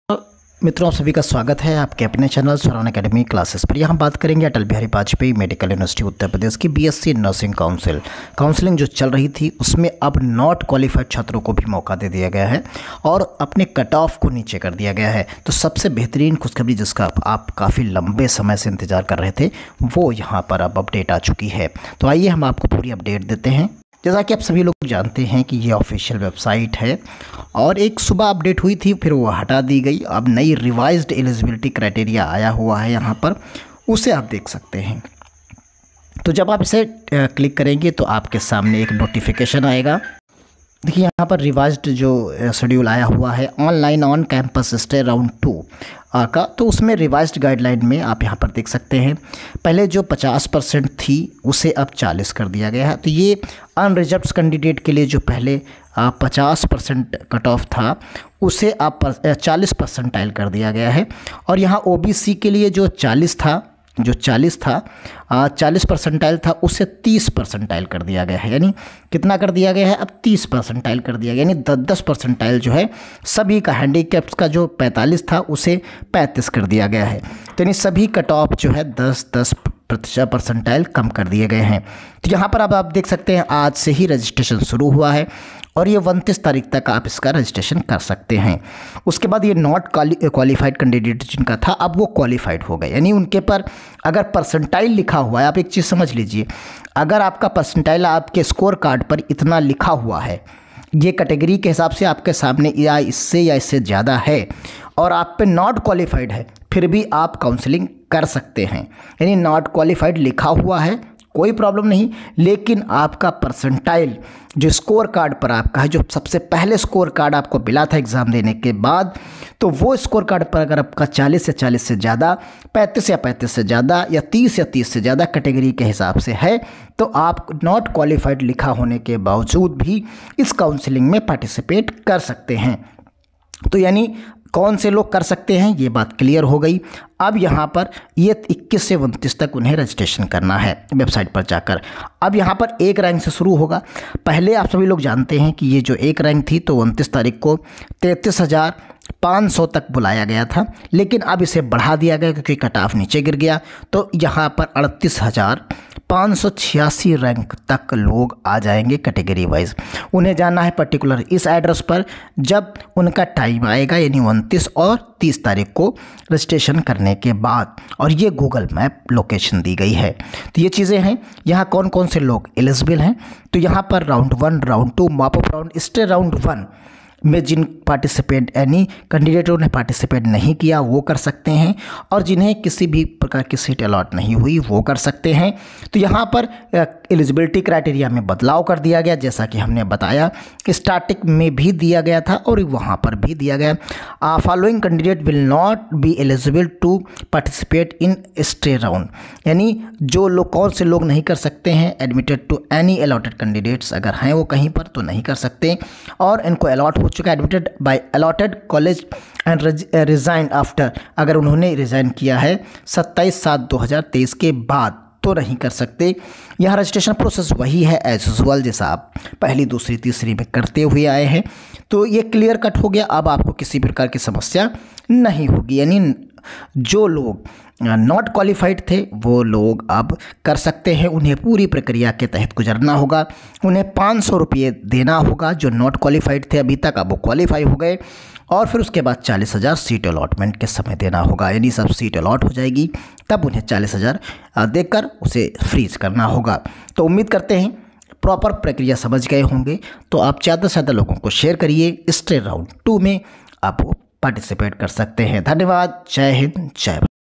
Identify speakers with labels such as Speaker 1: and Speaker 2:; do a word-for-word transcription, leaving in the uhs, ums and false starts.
Speaker 1: मित्रों, आप सभी का स्वागत है आपके अपने चैनल स्वरान एकेडमी क्लासेस पर। यहाँ बात करेंगे अटल बिहारी वाजपेयी मेडिकल यूनिवर्सिटी उत्तर प्रदेश की बीएससी नर्सिंग काउंसिल काउंसलिंग जो चल रही थी उसमें अब नॉट क्वालिफाइड छात्रों को भी मौका दे दिया गया है और अपने कट ऑफ को नीचे कर दिया गया है। तो सबसे बेहतरीन खुशखबरी जिसका आप काफ़ी लंबे समय से इंतज़ार कर रहे थे वो यहाँ पर अब अपडेट आ चुकी है। तो आइए हम आपको पूरी अपडेट देते हैं। जैसा कि आप सभी लोग जानते हैं कि ये ऑफिशियल वेबसाइट है और एक सुबह अपडेट हुई थी, फिर वो हटा दी गई। अब नई रिवाइज्ड एलिजिबिलिटी क्राइटेरिया आया हुआ है यहाँ पर, उसे आप देख सकते हैं। तो जब आप इसे क्लिक करेंगे तो आपके सामने एक नोटिफिकेशन आएगा। देखिए यहाँ पर रिवाइज्ड जो शेड्यूल आया हुआ है online on campus stay round two का, तो उसमें रिवाइज्ड गाइडलाइन में आप यहाँ पर देख सकते हैं पहले जो पचास परसेंट थी उसे अब चालीस कर दिया गया है। तो ये अनरिजर्व्ड कैंडिडेट के लिए जो पहले पचास परसेंट कट ऑफ था उसे आप चालीस परसेंटाइल कर दिया गया है। और यहाँ ओबीसी के लिए जो चालीस था जो चालीस था चालीस परसेंटाइल था उसे तीस परसेंटाइल कर दिया गया है। यानी कितना कर दिया गया है, अब तीस परसेंटाइल कर दिया गया। यानी दस दस परसेंटाइल जो है सभी का, हैंडीकैप्स का जो पैंतालीस था उसे पैंतीस कर दिया गया है। तो यानी सभी कट ऑफ जो है दस दस प्रतिशत परसेंटाइल कम कर दिए गए हैं। तो यहाँ पर अब आप देख सकते हैं आज से ही रजिस्ट्रेशन शुरू हुआ है और ये उनतीस तारीख तक आप इसका रजिस्ट्रेशन कर सकते हैं। उसके बाद ये नॉट क्वालिफाइड कैंडिडेट जिनका था अब वो क्वालिफाइड हो गए। यानी उनके पर अगर परसेंटाइल लिखा हुआ है, आप एक चीज़ समझ लीजिए, अगर आपका परसेंटाइल आपके स्कोर कार्ड पर इतना लिखा हुआ है, ये कैटेगरी के हिसाब से आपके सामने या इससे या इससे ज़्यादा है और आप पे नॉट क्वालिफाइड है, फिर भी आप काउंसलिंग कर सकते हैं। यानी नॉट क्वालिफाइड लिखा हुआ है कोई प्रॉब्लम नहीं, लेकिन आपका परसेंटाइल जो स्कोर कार्ड पर आपका है, जो सबसे पहले स्कोर कार्ड आपको मिला था एग्ज़ाम देने के बाद, तो वो स्कोर कार्ड पर अगर आपका चालीस या चालीस से ज़्यादा, पैंतीस या पैंतीस से ज़्यादा या तीस या तीस से ज़्यादा कैटेगरी के हिसाब से है तो आप नॉट क्वालिफाइड लिखा होने के बावजूद भी इस काउंसलिंग में पार्टिसिपेट कर सकते हैं। तो यानी कौन से लोग कर सकते हैं ये बात क्लियर हो गई। अब यहाँ पर ये इक्कीस से उनतीस तक उन्हें रजिस्ट्रेशन करना है वेबसाइट पर जाकर। अब यहाँ पर एक रैंक से शुरू होगा। पहले आप सभी लोग जानते हैं कि ये जो एक रैंक थी तो उनतीस तारीख को तैंतीस हज़ार पाँच सौ तक बुलाया गया था, लेकिन अब इसे बढ़ा दिया गया क्योंकि कट ऑफ नीचे गिर गया। तो यहाँ पर अड़तीस हज़ार पाँच सौ छियासी रैंक तक लोग आ जाएंगे कैटेगरी वाइज। उन्हें जाना है पर्टिकुलर इस एड्रेस पर जब उनका टाइम आएगा, यानी उनतीस और तीस तारीख को रजिस्ट्रेशन करने के बाद। और ये गूगल मैप लोकेशन दी गई है। तो ये चीज़ें हैं। यहाँ कौन कौन से लोग एलिजिबल हैं, तो यहाँ पर round one, round two, mop up round, stay round one में जिन पार्टिसिपेंट यानी कैंडिडेटों ने पार्टिसिपेट नहीं किया वो कर सकते हैं और जिन्हें किसी भी प्रकार की सीट अलॉट नहीं हुई वो कर सकते हैं। तो यहाँ पर एलिजिबिलिटी क्राइटेरिया में बदलाव कर दिया गया, जैसा कि हमने बताया स्टार्टिंग में भी दिया गया था और वहाँ पर भी दिया गया। Following candidate will not be eligible to participate in stay round. यानी जो लोग, कौन से लोग नहीं कर सकते हैं, admitted to any allotted candidates, अगर हैं वो कहीं पर तो नहीं कर सकते और इनको अलॉट हो चुका है, admitted by allotted college and resign after, अगर उन्होंने रिज़ाइन किया है सत्ताईस सात दो हज़ार तेईस के बाद तो नहीं कर सकते। यहाँ रजिस्ट्रेशन प्रोसेस वही है एज यूजुअल जैसा आप पहली, दूसरी, तीसरी में करते हुए आए हैं। तो ये क्लियर कट हो गया। अब आपको किसी प्रकार की समस्या नहीं होगी। यानी जो लोग नॉट क्वालिफाइड थे वो लोग अब कर सकते हैं। उन्हें पूरी प्रक्रिया के तहत गुजरना होगा। उन्हें पाँच सौ रुपये देना होगा। जो नॉट क्वालिफाइड थे अभी तक अब वो क्वालिफाई हो गए और फिर उसके बाद चालीस हज़ार सीट अलॉटमेंट के समय देना होगा। यानी सब सीट अलॉट हो जाएगी तब उन्हें चालीस हज़ार देकर उसे फ्रीज करना होगा। तो उम्मीद करते हैं प्रॉपर प्रक्रिया समझ गए होंगे। तो आप ज़्यादा से ज़्यादा लोगों को शेयर करिए। स्टे राउंड टू में आप पार्टिसिपेट कर सकते हैं। धन्यवाद। जय हिंद, जय भारत।